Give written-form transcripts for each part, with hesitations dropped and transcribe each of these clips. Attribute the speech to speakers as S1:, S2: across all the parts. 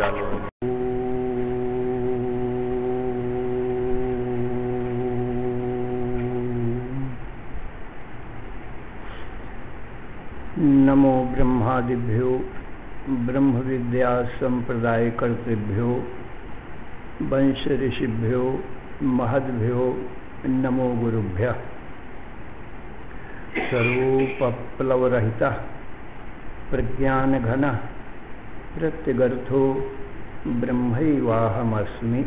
S1: चालू है।
S2: नमो ब्रह्मादिभ्यो ब्रह्म विद्या संप्रदाय कर्तृभ्यो वंश ऋषिभ्यो महद्भ्यो नमो गुरुभ्यः। सर्वोपप्लवरहितः प्रज्ञानघनः प्रत्यगर्थो ब्रह्मैवाहमस्मि।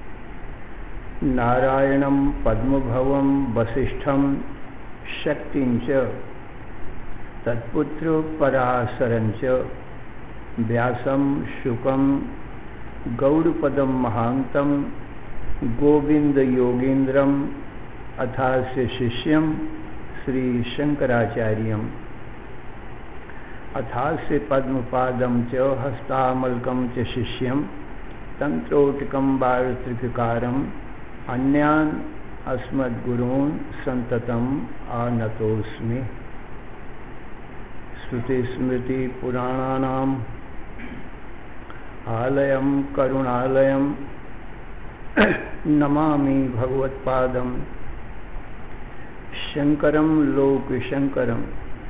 S2: नारायणं पद्मभवं वसिष्ठं शक्तिञ्च तत्पुत्रो पराशरञ्च व्यासं शुकं गौड़पदं महान्तं गोविन्दयोगीन्द्रम् अथास्य शिष्यं श्रीशंकराचार्यम् अथास्य पद्मपादं च हस्तामलकं च शिष्यं तंत्रोटकं वार्तिककारम् अन्यान् अस्मद्गुरून् सन्ततम् आनतोऽस्मि। श्रुतिस्मृतिपुराणानाम् आलयं करुणालयं नमामि भगवत्पादं शंकरं लोकशंकरं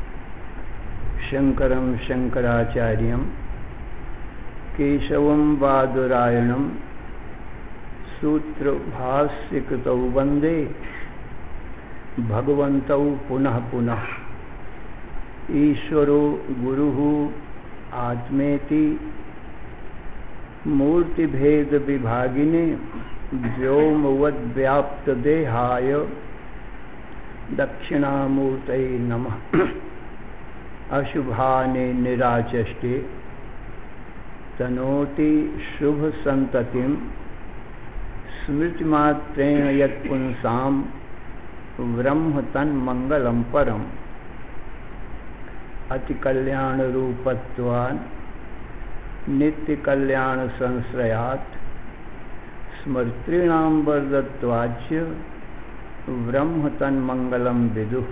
S2: शंकरं शंकराचार्यं केशवं बादरायणं सूत्रभाष्यकृतौ वन्दे भगवन्तौ पुनः पुनः। ईश्वरो गुरुः आत्मेति मूर्तिभेद विभागिने व्योमवद्व्याप्तदेहाय दक्षिणामूर्तये नमः। अशुभाने निराचष्टे तनोति शुभ संततिं स्मृतिमात्रेण यत्पुंसां ब्रह्म तन्मंगलं परम्। अति कल्याण रूपत्वान् नित्य कल्याण संश्रयात् स्मृतीनां वर्धत्वाच्च ब्रह्म तन्मंगलं विदुः।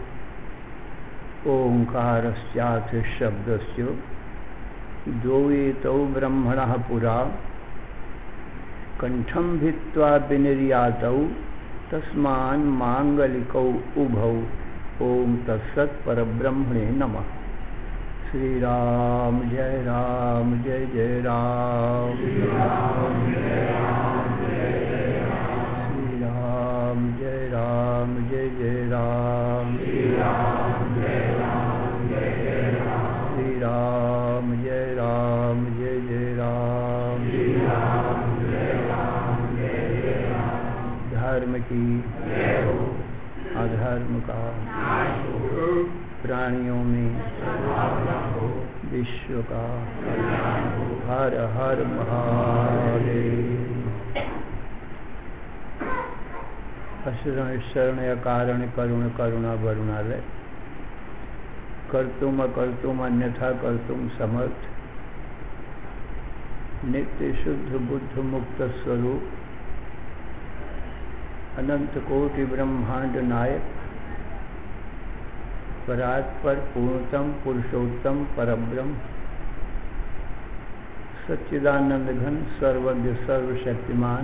S2: ओंकारस्याथ शब्दस्य द्वैतौ ब्रह्मणः पुरा कंठं भित्त्वा विनिर्यातौ तस्मान् मांगलिकौ उभौ। ओम तत्सत् परब्रह्मणे नमः। श्री राम जय जय राम। श्री राम जय जय जय राम। श्री राम जय जय राम। धर्म की अधर्म का प्राणियों में विश्व का हर हर महादेव। अशरण शरण कारण करुण करुणा वरुणालय कर्तुम अकर्तुम अन्यथा कर्तुम समर्थ नित्य शुद्ध बुद्ध मुक्त स्वरूप अनंत कोटि ब्रह्मांड नायक परात्पर पूर्णतम पुरुषोत्तम परब्रह्म सच्चिदानंद घन सर्वज्ञ सर्वशक्तिमान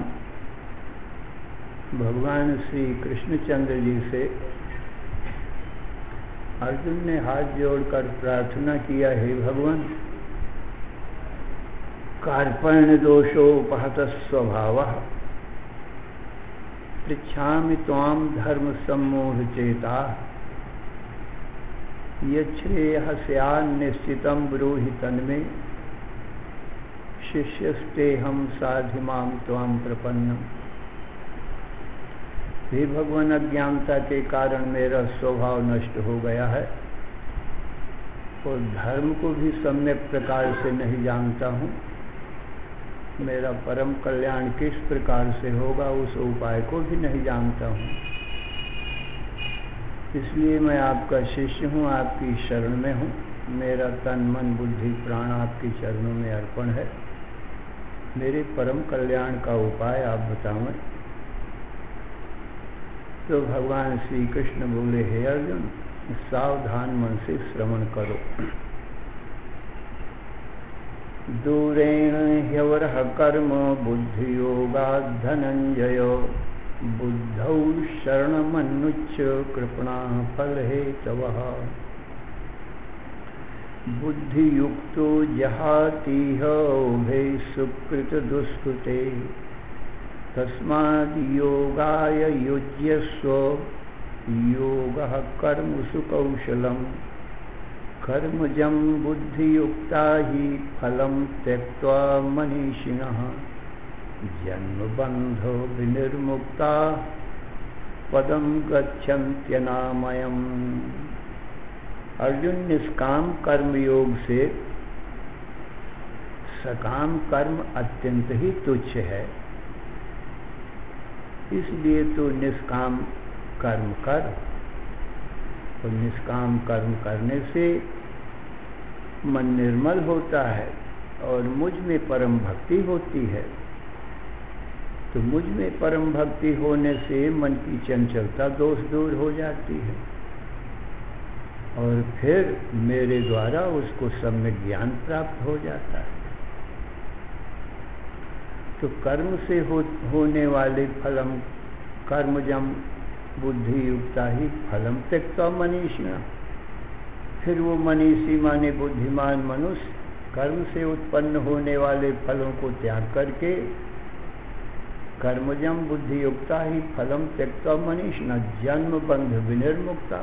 S2: भगवान श्री कृष्णचंद्र जी से अर्जुन ने हाथ जोड़कर प्रार्थना किया, हे भगवान कार्पण्य दोषोपहत स्वभावः पृच्छामि त्वां धर्म सम्मोह चेता यच्छ्रेयः स्यान्निश्चितं ब्रूहि तन्मे शिष्यस्तेहं साधिमां त्वां प्रपन्नम्। हे भगवान अज्ञानता के कारण मेरा स्वभाव नष्ट हो गया है और धर्म को भी सम्यक प्रकार से नहीं जानता हूँ। मेरा परम कल्याण किस प्रकार से होगा उस उपाय को भी नहीं जानता हूँ। इसलिए मैं आपका शिष्य हूँ, आपकी शरण में हूँ। मेरा तन मन बुद्धि प्राण आपके चरणों में अर्पण है। मेरे परम कल्याण का उपाय आप बताएं। तो भगवान श्री कृष्ण बोले, हे अर्जुन सावधान मन से श्रवण करो। दूरेण ह्यवरः कर्म बुद्धियोगात् धनञ्जय बुद्धौ शरणमन्नुच्य कृपणाः फलहेतवः बुद्धियुक्तो जहातीह उभे सुकृतदुष्कृते तस्माद् योगाय युज्यस्व योगः कर्मसु कौशलम् कर्मजं बुद्धियुक्ता हि फलं त्यक्त्वा मनीषिणः जन्मबन्धो विनिर्मुक्ता पदं गच्छन्त्यनामयम्। अर्जुन, निष्काम कर्म योग से सकाम कर्म अत्यंत ही तुच्छ है, इसलिए तो निष्काम कर्म कर। और निष्काम कर्म करने से मन निर्मल होता है और मुझ में परम भक्ति होती है। तो मुझ में परम भक्ति होने से मन की चंचलता दोष दूर हो जाती है और फिर मेरे द्वारा उसको सम्यक ज्ञान प्राप्त हो जाता है। तो कर्म से होने वाले फलम कर्मजम बुद्धि युक्ता ही फलम त्यक्त्वा मनीषिणः। फिर वो मनीषी माने बुद्धिमान मनुष्य कर्म से उत्पन्न होने वाले फलों को त्याग करके कर्मजम बुद्धि युक्ता ही फलम त्यक्त्वा मनीषिणः जन्म बंध विनिर्मुक्ता।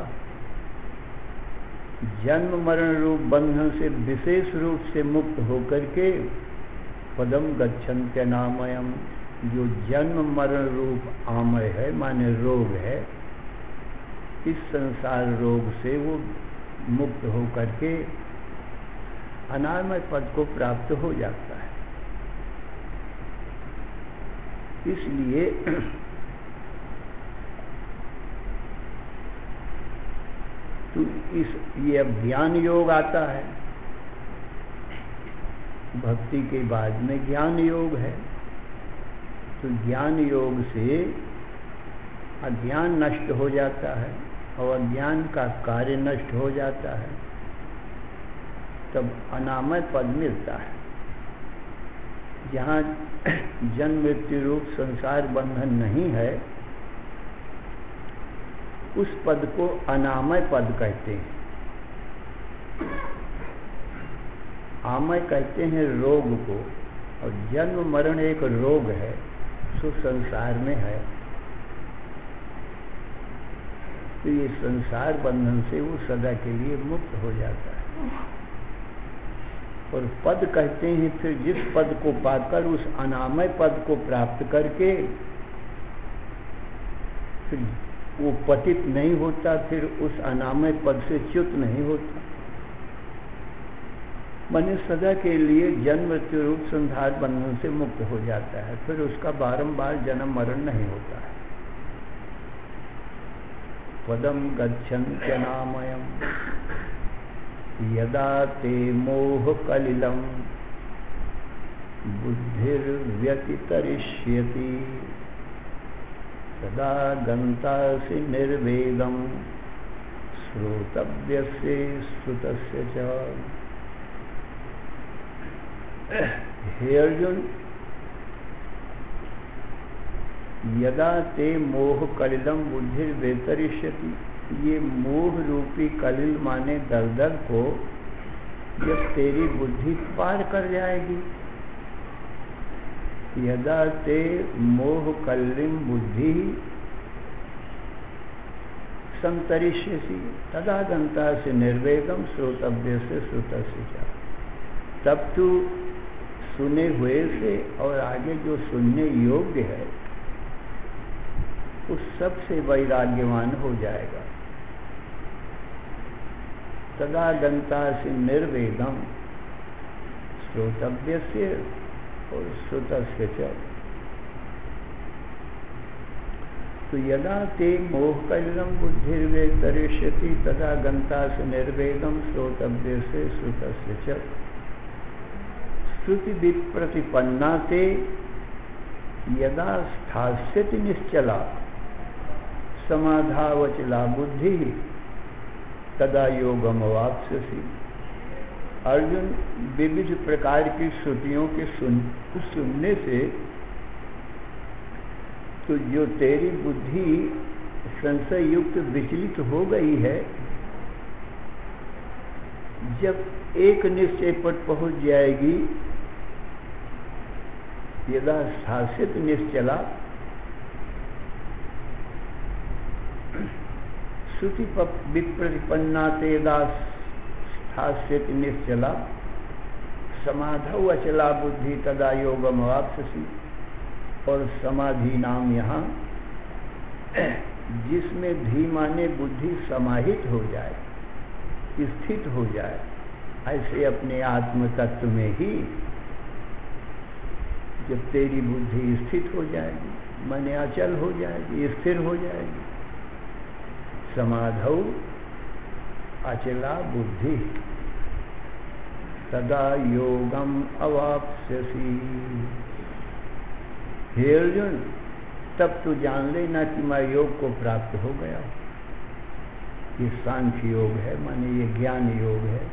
S2: जन्म मरण रूप बंधन से विशेष रूप से मुक्त होकर के पदम गच्छन्त्य नामयम, जो जन्म मरण रूप आमय है माने रोग है, इस संसार रोग से वो मुक्त होकर के अनामय पद को प्राप्त हो जाता है। इसलिए तो ये ज्ञान योग आता है, भक्ति के बाद में ज्ञान योग है। तो ज्ञान योग से अज्ञान नष्ट हो जाता है और अज्ञान का कार्य नष्ट हो जाता है, तब अनामय पद मिलता है। जहाँ जन्म मृत्यु रूप संसार बंधन नहीं है, उस पद को अनामय पद कहते हैं। आमय कहते हैं रोग को, और जन्म मरण एक रोग है सो संसार में है। तो ये संसार बंधन से वो सदा के लिए मुक्त हो जाता है। और पद कहते हैं फिर जिस पद को पाकर उस अनामय पद को प्राप्त करके फिर वो पतित नहीं होता, फिर उस अनामय पद से च्युत नहीं होता, माने सदा के लिए जन्म मृत्यु रूप संसार बंधन से मुक्त हो जाता है। फिर उसका बारंबार जन्म मरण नहीं होता है। पदम गच्छन्त्यनामयम् यदा ते मोह कलिलम बुद्धिर्व्यतितरिष्यति तदा गन्तासि निर्वेदं श्रोतव्यस्य श्रुतस्य च। हे अर्जुन, यदा ते मोह कलिलम बुद्धिर्व्यतितरिष्यति, ये मोह रूपी कलिल माने दलदल को जब तेरी बुद्धि पार कर जाएगी, यदा ते मोह कलिम बुद्धि संतरिष्यसि तदा गन्तासि निर्वेदम श्रोतव्यस्य श्रुतस्य च। तब तू सुने हुए से और आगे जो सुनने योग्य है उस सब से वैराग्यवान हो जाएगा। तदा गन्तासि निर्वेदम श्रोतव्यस्य और श्रुतस्य च। तो यदा ते मोह कलिलम बुद्धिर्व्यतितरिष्यति तदा गन्तासि निर्वेदम श्रोतव्यस्य श्रुतस्य च। श्रुति विप्रतिपन्ना ते यदा स्थास्यति निश्चला समाधावचला बुद्धि तदा योगमवाप्स्यसि। अर्जुन, विविध प्रकार की श्रुतियों के सुनने से तो जो तेरी बुद्धि संशय युक्त विचलित हो गई है, जब एक निश्चय पर पहुंच जाएगी, यदा शासित निश्चला श्रुति विप्रतिपन्ना तेदा स्थास्यत निश्चला समाधौ अचला बुद्धि तदा योगम वापसी। और समाधि नाम यहाँ जिसमें धीमाने बुद्धि समाहित हो जाए, स्थित हो जाए, ऐसे अपने आत्म तत्व में ही जब तेरी बुद्धि स्थित हो जाएगी, माने अचल हो जाएगी, स्थिर हो जाएगी, समाधौ अचला बुद्धि तदा योगम अवाप्स्यसि। हे अर्जुन, तब तू जान लेना कि मैं योग को प्राप्त हो गया। ये सांख्य योग है, माने ये ज्ञान योग है।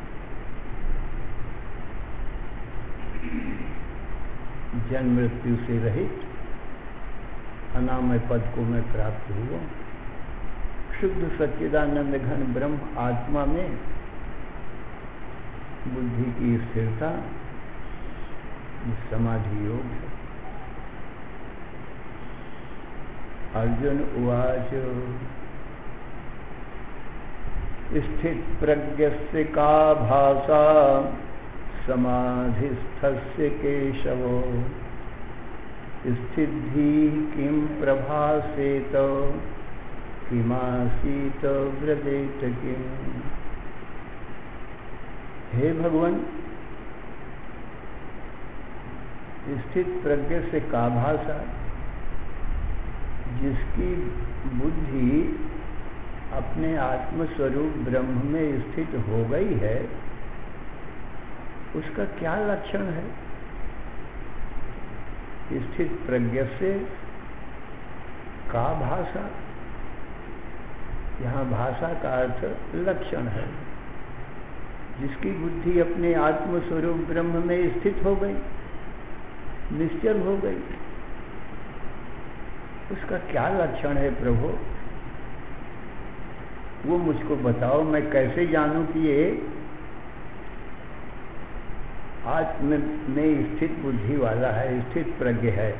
S2: जन्म मृत्यु से रहित अनामय पद को मैं प्राप्त हुआ। शुद्ध सच्चिदानंद घन ब्रह्म आत्मा में बुद्धि की स्थिरता समाधि योग है। अर्जुन उवाच स्थित प्रज्ञस्य का भाषा समाधिस्थस्य केशव स्थिति किं प्रभासेत किमासीत व्रजेत किम। हे भगवान, स्थित प्रज्ञ से का भाषा, जिसकी बुद्धि अपने आत्मस्वरूप ब्रह्म में स्थित हो गई है, उसका क्या लक्षण है? स्थित प्रज्ञ से का भाषा, यहाँ भाषा का अर्थ लक्षण है। जिसकी बुद्धि अपने आत्मस्वरूप ब्रह्म में स्थित हो गई, निश्चल हो गई, उसका क्या लक्षण है प्रभु? वो मुझको बताओ, मैं कैसे जानूं कि ये आत्म में स्थित बुद्धि वाला है, स्थित प्रज्ञ है।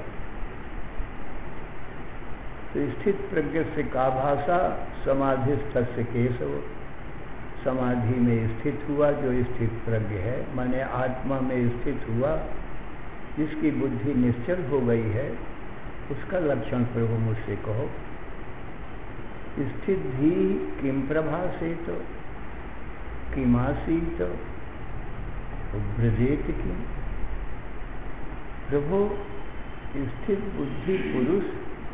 S2: तो स्थित प्रज्ञ से का भाषा समाधिस्थस्य केशव, समाधि में स्थित हुआ जो स्थित प्रज्ञ है, माने आत्मा में स्थित हुआ जिसकी बुद्धि निश्चल हो गई है, उसका लक्षण प्रभु मुझसे कहो। स्थित भी किम प्रभासेत किमासीत व्रजेत किम। प्रभु, स्थित बुद्धि पुरुष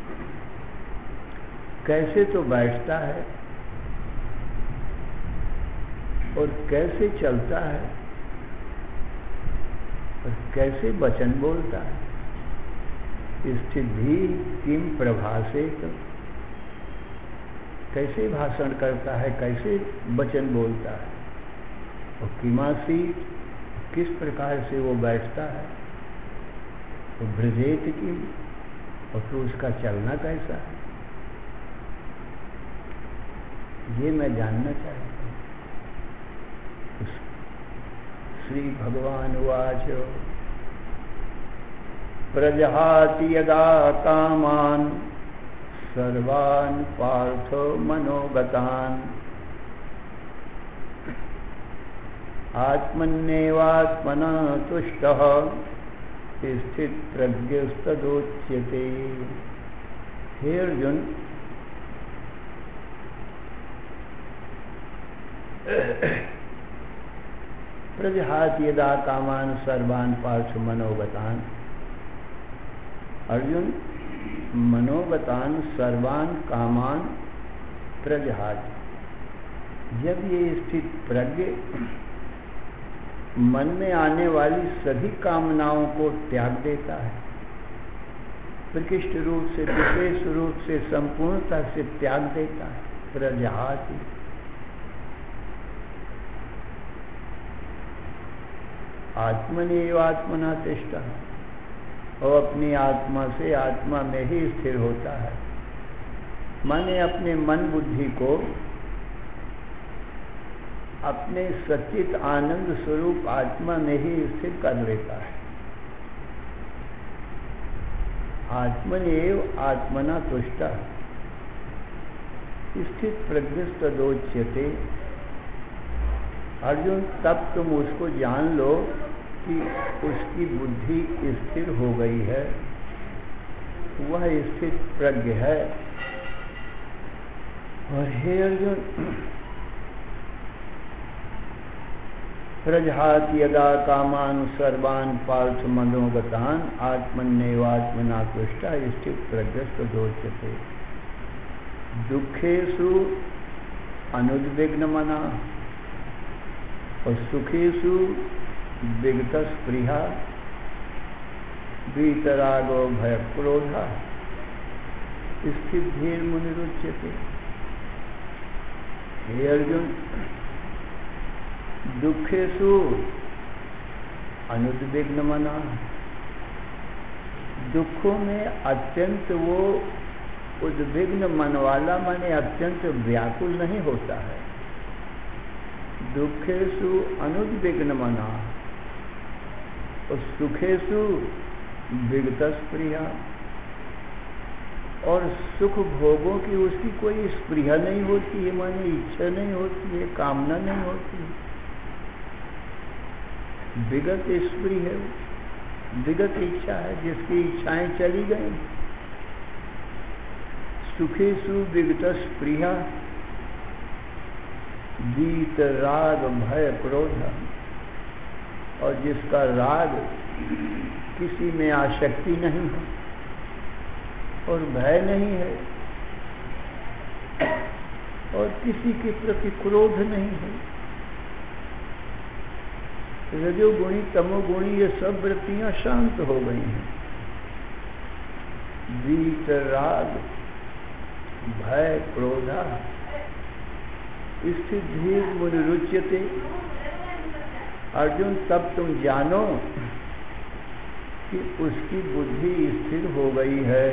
S2: कैसे तो बैठता है और कैसे चलता है और कैसे वचन बोलता है। स्थित भी किम प्रभासेत, कैसे भाषण करता है, कैसे वचन बोलता है, और किमासीत, किस प्रकार से वो बैठता है, तो व्रजेत किम, और फिर उसका चलना कैसा है, ये मैं जानना चाहता हूँ। श्री भगवान उवाच प्रजहाति यदा कामान सर्वान् पार्थ मनोगतान् आत्मन्नेवात्मना तुष्टः स्थित प्रज्ञस्तदोच्यते। हे अर्जुन, प्रजहाति यदा कामान सर्वान् पार्थ मनोगतान्। अर्जुन, मनोगतान सर्वान कामान प्रजहाति, जब ये स्थित प्रज्ञ मन में आने वाली सभी कामनाओं को त्याग देता है, प्रकृष्ट रूप से, विशेष रूप से, संपूर्णता से त्याग देता है, प्रजहाति। आत्मनेव आत्मना तिष्ठा, और अपनी आत्मा से आत्मा में ही स्थिर होता है। माने अपने मन बुद्धि को अपने सच्चित आनंद स्वरूप आत्मा में ही स्थिर कर लेता है। आत्मनेव आत्मना तुष्टा स्थित प्रज्ञस्तदोच्यते। अर्जुन, तब तुम उसको जान लो कि उसकी बुद्धि स्थिर हो गई है, वह स्थित प्रज्ञ है। और हे अर्जुन, प्रजहात यदा कामान सर्वान् पार्थ मनोगतान् आत्मन्नेवात्मना तुष्टा स्थित प्रज्ञस्तदोच्यते। दुखेषु अनुद्विग्नमना और सुखेषु विगतस्पृहा वीतरागो भयक्रोधा स्थितिर् मुनिरुच्यते। हे अर्जुन, दुखेषु अनुद्विग्नमना, दुखों में अत्यंत वो उद्विग्न मन वाला, माने अत्यंत व्याकुल नहीं होता है। दुखेषु अनुद्विग्नमना और सुखेषु विगतस्पृहा, और सुख भोगों की उसकी कोई स्पृहा नहीं होती है, माने इच्छा नहीं होती है, कामना नहीं होती है। विगत स्पृह है, विगत इच्छा है, जिसकी इच्छाएं चली गई। सुखेषु विगतस्पृहा वीत राग भय क्रोध, और जिसका राग किसी में आसक्ति नहीं है और भय नहीं है और किसी के प्रति क्रोध नहीं है। रजोगुणी तमोगुणी ये सब वृत्तियां शांत हो गई हैं। वीत राग भय क्रोधा स्थितिर् मुनिरुच्यते। अर्जुन, तब तुम जानो कि उसकी बुद्धि स्थिर हो गई है।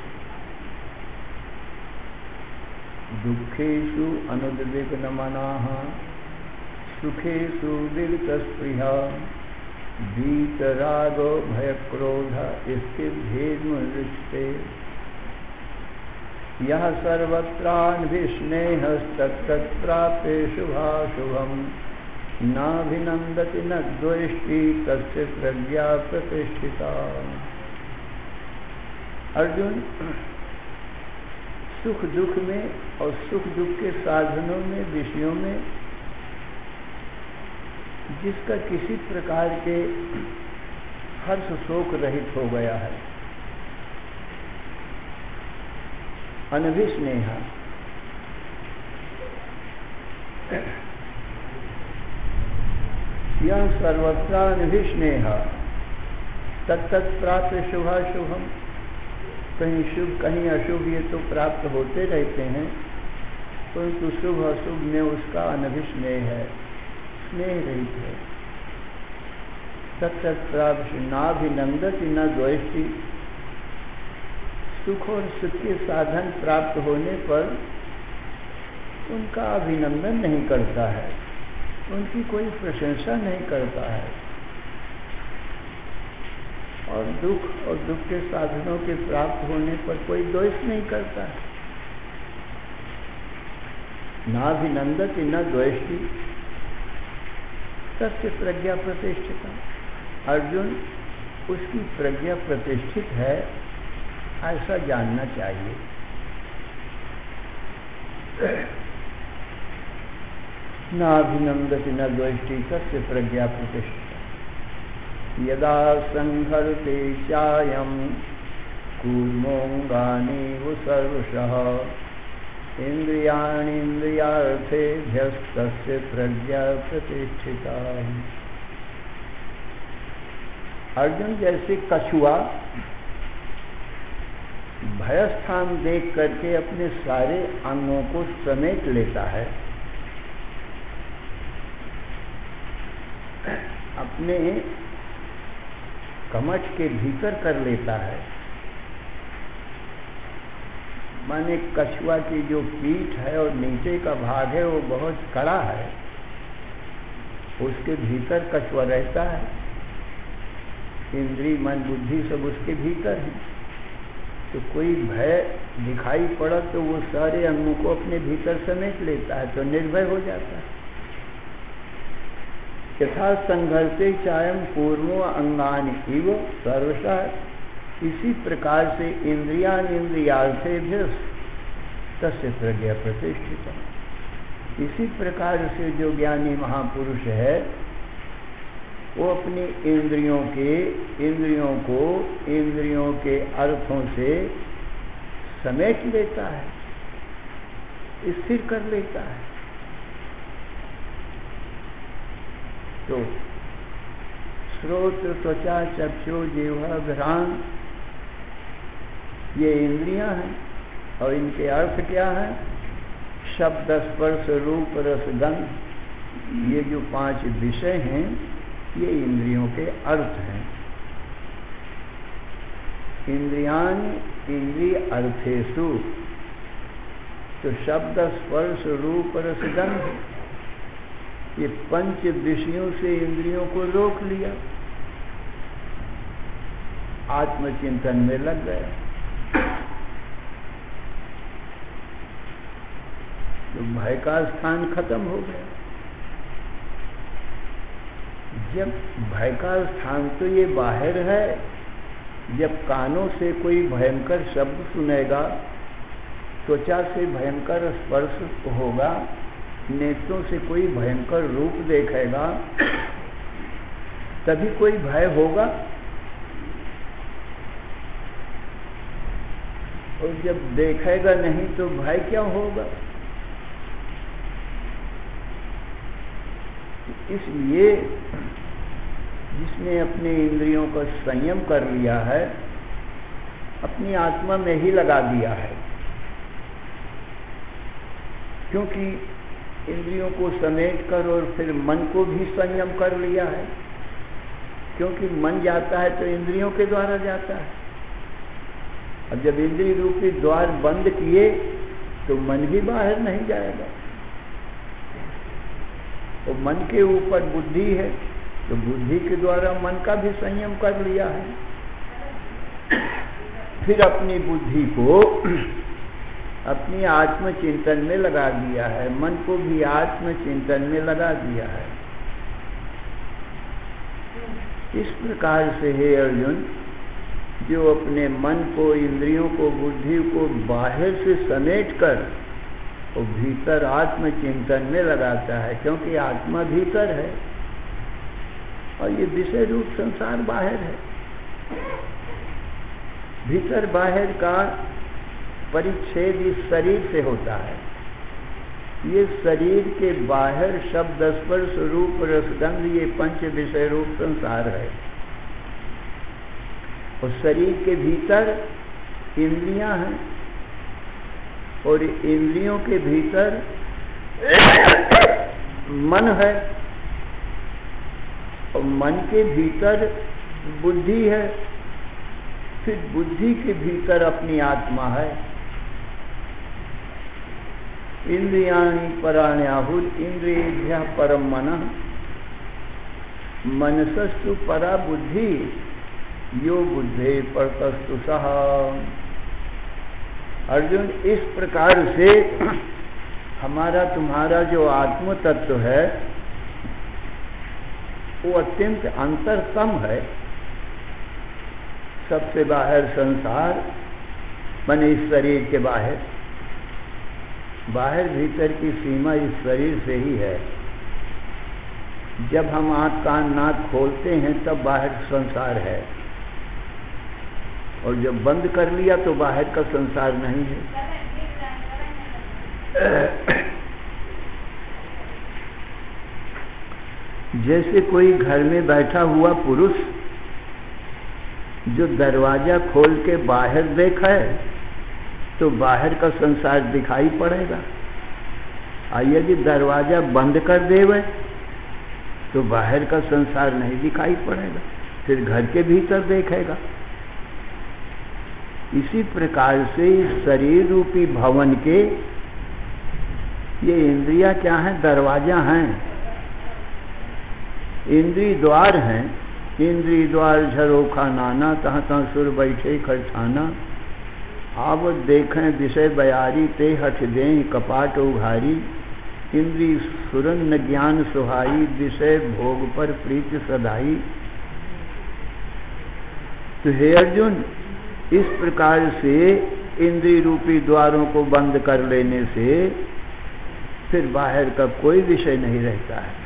S2: दुखेषु अनुद्विग्नमनाः सुखेषु विगतस्पृहा वीतरागो भयक्रोध स्थितिर् मुनिरुच्यते। यः सर्वत्रान्विस्नेहस्तत्तत्प्राप्ते शुभाशुभम् नाभिनन्दति न द्वेष्टि तस्य प्रज्ञा प्रतिष्ठिता। अर्जुन, सुख दुख में और सुख दुख के साधनों में, विषयों में जिसका किसी प्रकार के हर्ष शोक रहित हो गया है, अनभिस्नेह, यह सर्वत्र अनभिस्नेह तत्तत्प्राप्त शुभाशुभम। कहीं शुभ कहीं अशुभ ये तो प्राप्त होते रहते हैं, परंतु शुभ अशुभ में उसका अनभिस्नेह है, स्नेह रहित है। तत्तत्प्राप्त नाभिनंदति न द्वेष्टि, सुख और सुख के साधन प्राप्त होने पर उनका अभिनंदन नहीं करता है, उनकी कोई प्रशंसा नहीं करता है, और दुख के साधनों के प्राप्त होने पर कोई द्वेष नहीं करता है। नाभिनंदति न द्वेष्टि तस्य प्रज्ञा प्रतिष्ठिता। अर्जुन, उसकी प्रज्ञा प्रतिष्ठित है, ऐसा जानना चाहिए। नाभिनंदति न द्वेष्टि तस्य प्रज्ञा प्रतिष्ठिता। यदा संहरते चायं कूर्मोऽङ्गानीव सर्वशः इन्द्रियाणीन्द्रियार्थेभ्यस्तस्य प्रज्ञा प्रतिष्ठिता। अर्जुन, जैसे कछुआ भयस्थान देख करके अपने सारे अंगों को समेट लेता है, अब अपने कमठ के भीतर कर लेता है। माने कछुआ की जो पीठ है और नीचे का भाग है वो बहुत कड़ा है, उसके भीतर कछुआ रहता है। इंद्री मन बुद्धि सब उसके भीतर है। तो कोई भय दिखाई पड़ा तो वो सारे अंगों को अपने भीतर समेट लेता है, तो निर्भय हो जाता है। यथा संघर्षे चायम पूर्वो अंगानि इव सर्वशः, इसी प्रकार से इंद्रियान इंद्रियार्थेभ्य तस्य प्रज्ञा प्रतिष्ठिता। इसी प्रकार से जो ज्ञानी महापुरुष है वो अपनी इंद्रियों को इंद्रियों के अर्थों से समेट लेता है, स्थिर कर लेता है। तो श्रोत त्वचा चक्षु जिह्वा घ्राण ये इंद्रियां हैं और इनके अर्थ क्या है? शब्द स्पर्श रूप रस गंध, ये जो 5 विषय हैं ये इंद्रियों के अर्थ हैं। इंद्रियान इंद्रिय अर्थेषु, तो शब्द स्पर्श रूप रस गंध ये 5 विषयों से इंद्रियों को रोक लिया, आत्मचिंतन में लग गया। तो भय का स्थान खत्म हो गया। जब भय का स्थान तो ये बाहर है, जब कानों से कोई भयंकर शब्द सुनेगा, त्वचा से भयंकर स्पर्श होगा, नेत्रों से कोई भयंकर रूप देखेगा, तभी कोई भय होगा। और जब देखेगा नहीं तो भय क्या होगा? इसलिए जिसने अपने इंद्रियों का संयम कर लिया है, अपनी आत्मा में ही लगा दिया है। क्योंकि इंद्रियों को समेट कर और फिर मन को भी संयम कर लिया है। क्योंकि मन जाता है तो इंद्रियों के द्वारा जाता है, और जब इंद्रिय रूपी द्वार बंद किए तो मन भी बाहर नहीं जाएगा। तो मन के ऊपर बुद्धि है, तो बुद्धि के द्वारा मन का भी संयम कर लिया है। फिर अपनी बुद्धि को अपनी आत्मचिंतन में लगा दिया है, मन को भी आत्मचिंतन में लगा दिया है। इस प्रकार से हे अर्जुन, जो अपने मन को, इंद्रियों को, बुद्धि को बाहर से समेट कर वो भीतर आत्मचिंतन में लगाता है, क्योंकि आत्मा भीतर है और ये विषय रूप संसार बाहर है। भीतर बाहर का परिच्छेद इस शरीर से होता है। ये शरीर के बाहर शब्द स्पर्श रूप रसगंध ये 5 विषय रूप संसार है, और शरीर के भीतर इंद्रियां हैं, और इंद्रियों के भीतर मन है, और मन के भीतर बुद्धि है, फिर बुद्धि के भीतर अपनी आत्मा है। इंद्रियाणि पराण्याहुर इंद्रियेभ्यः परम मनः मनसस्तु परा बुद्धि यो बुद्धे परतस्तु सः। अर्जुन, इस प्रकार से हमारा तुम्हारा जो आत्म तत्व है वो अत्यंत अंतरतम है। सबसे बाहर संसार माने इस शरीर के बाहर, बाहर भीतर की सीमा इस शरीर से ही है। जब हम आँख कान नाक खोलते हैं तब बाहर संसार है, और जब बंद कर लिया तो बाहर का संसार नहीं है। जैसे कोई घर में बैठा हुआ पुरुष जो दरवाजा खोल के बाहर देखा है तो बाहर का संसार दिखाई पड़ेगा, और यदि दरवाजा बंद कर देवे तो बाहर का संसार नहीं दिखाई पड़ेगा, फिर घर के भीतर देखेगा। इसी प्रकार से शरीर रूपी भवन के ये इंद्रियां क्या हैं? दरवाजा हैं, इंद्रिय द्वार हैं। इंद्रिय द्वार झरोखा नाना, तहाँ तहाँ सुर बैठे खरछाना। आवत देखें विषय बयारी, ते हठ दें कपाट उघारी। इंद्रिय सुरन न ज्ञान सुहाई, विषय भोग पर प्रीत सदाई। तो हे अर्जुन, इस प्रकार से इंद्रिय रूपी द्वारों को बंद कर लेने से फिर बाहर का कोई विषय नहीं रहता है।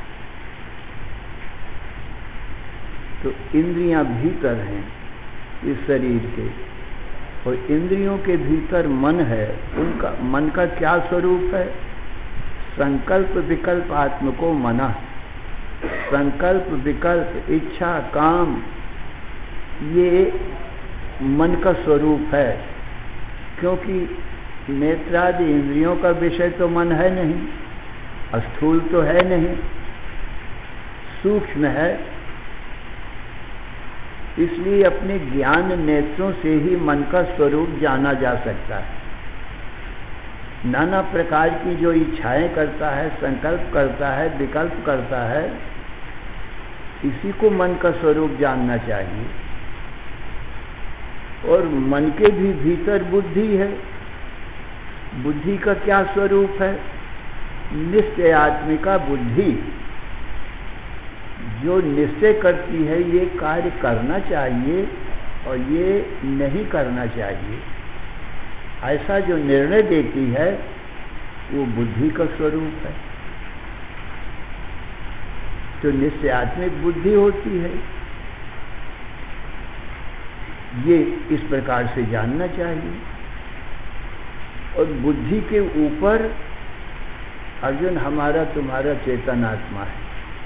S2: तो इंद्रियां भीतर हैं इस शरीर के, और इंद्रियों के भीतर मन है। उनका मन का क्या स्वरूप है? संकल्प विकल्प आत्म को मना। संकल्प विकल्प इच्छा काम ये मन का स्वरूप है, क्योंकि नेत्रादि इंद्रियों का विषय तो मन है नहीं, स्थूल तो है नहीं, सूक्ष्म है। इसलिए अपने ज्ञान नेत्रों से ही मन का स्वरूप जाना जा सकता है। नाना प्रकार की जो इच्छाएं करता है, संकल्प करता है, विकल्प करता है, इसी को मन का स्वरूप जानना चाहिए। और मन के भी भीतर बुद्धि है। बुद्धि का क्या स्वरूप है? निश्चयात्मिका बुद्धि, जो निश्चय करती है ये कार्य करना चाहिए और ये नहीं करना चाहिए, ऐसा जो निर्णय देती है वो बुद्धि का स्वरूप है। तो निश्चयात्मिक बुद्धि होती है, ये इस प्रकार से जानना चाहिए। और बुद्धि के ऊपर अर्जुन हमारा तुम्हारा चेतन आत्मा है,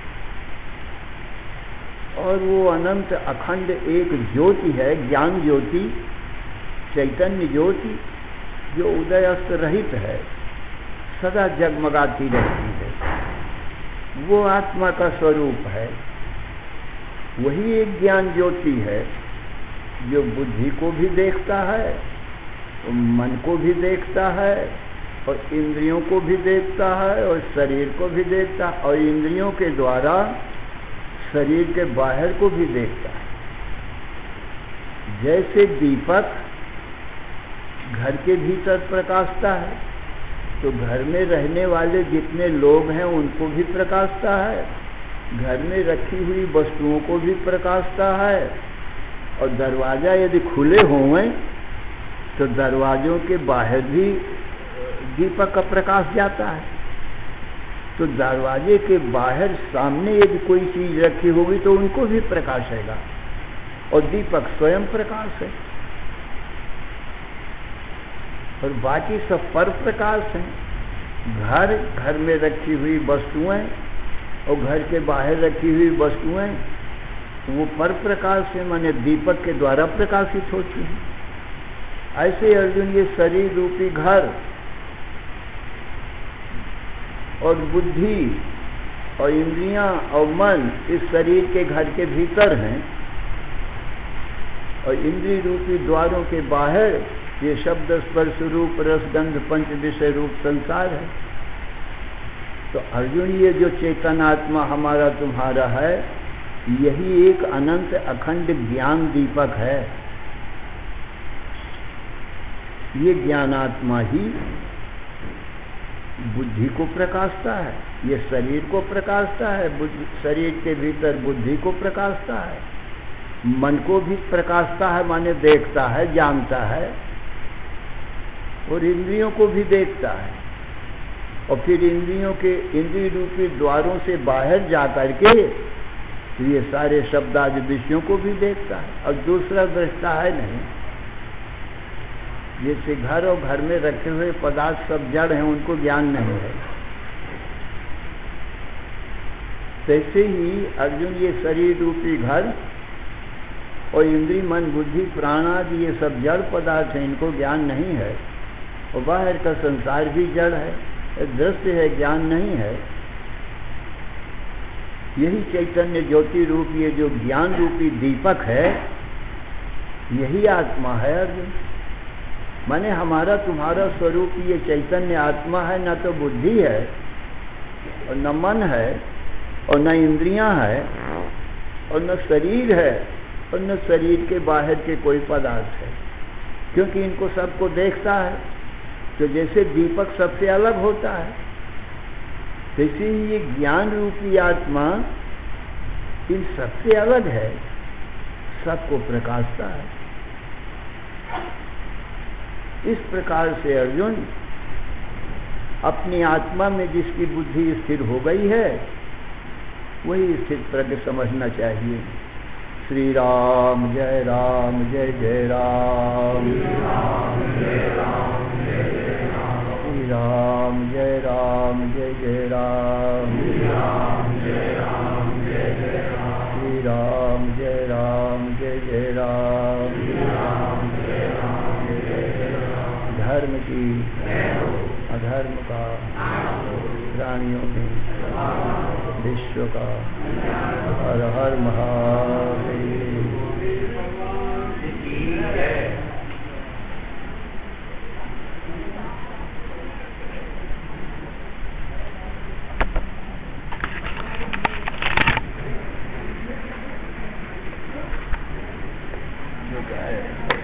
S2: और वो अनंत अखंड एक ज्योति है, ज्ञान ज्योति, चैतन्य ज्योति, जो उदय अस्त रहित है, सदा जगमगाती रहती है। वो आत्मा का स्वरूप है। वही एक ज्ञान ज्योति है जो बुद्धि को भी देखता है, मन को भी देखता है, और इंद्रियों को भी देखता है, और शरीर को भी देखता है, और इंद्रियों के द्वारा शरीर के बाहर को भी देखता है। जैसे दीपक घर के भीतर प्रकाशता है, तो घर में रहने वाले जितने लोग हैं उनको भी प्रकाशता है, घर में रखी हुई वस्तुओं को भी प्रकाशता है। और दरवाजा यदि खुले हों तो दरवाजों के बाहर भी दीपक का प्रकाश जाता है। तो दरवाजे के बाहर सामने यदि कोई चीज रखी होगी तो उनको भी प्रकाशेगा, और दीपक स्वयं प्रकाश है। और बाकी सब पर प्रकाश हैं। घर में रखी हुई वस्तुएं और घर के बाहर रखी हुई वस्तुएं वो पर प्रकाश से माने दीपक के द्वारा प्रकाशित होती हैं। ऐसे अर्जुन ये शरीर रूपी घर और बुद्धि और इंद्रियां और मन इस शरीर के घर के भीतर हैं, और इंद्रिय रूपी द्वारों के बाहर ये शब्द स्पर्श रूप रस गंध पंच विषय रूप संसार है। तो अर्जुन ये जो चेतन आत्मा हमारा तुम्हारा है, यही एक अनंत अखंड ज्ञान दीपक है। ये ज्ञानात्मा ही बुद्धि को प्रकाशता है, ये शरीर को प्रकाशता है, शरीर के भीतर बुद्धि को प्रकाशता है, मन को भी प्रकाशता है, माने देखता है, जानता है, और इंद्रियों को भी देखता है। और फिर इंद्रियों के इंद्रिय रूपी द्वारों से बाहर जाकर के ये सारे शब्द आदि विषयों को भी देखता है, और दूसरा दृष्टा है नहीं। जैसे घर और घर में रखे हुए पदार्थ सब जड़ हैं, उनको ज्ञान नहीं है, तैसे ही अर्जुन ये शरीर रूपी घर और इंद्रिय मन बुद्धि प्राण आदि ये सब जड़ पदार्थ हैं, इनको ज्ञान नहीं है। और बाहर का संसार भी जड़ है, दृश्य है, ज्ञान नहीं है। यही चैतन्य ज्योति रूप ये जो ज्ञान रूपी दीपक है, यही आत्मा है अर्जुन। माने हमारा तुम्हारा स्वरूप ये चैतन्य आत्मा है, न तो बुद्धि है और न मन है और न इंद्रियां है और न शरीर है और न शरीर के बाहर के कोई पदार्थ है, क्योंकि इनको सबको देखता है। तो जैसे दीपक सबसे अलग होता है, वैसे ही ये ज्ञान रूपी आत्मा इन सबसे अलग है, सबको प्रकाशता है। इस प्रकार से अर्जुन अपनी आत्मा में जिसकी बुद्धि स्थिर हो गई है, वही स्थित प्रज्ञ समझना चाहिए। श्री राम जय राम जय जय राम, श्री राम जय राम जय जय राम, श्री राम जय राम जय जय राम, श्री राम जय राम जय जय राम, श्री राम जय राम जय जय राम, श्री राम जय राम जय जय राम। धर्म की अधर्म का, प्राणियों में विश्व का, हर हर महादेव। जो क्या है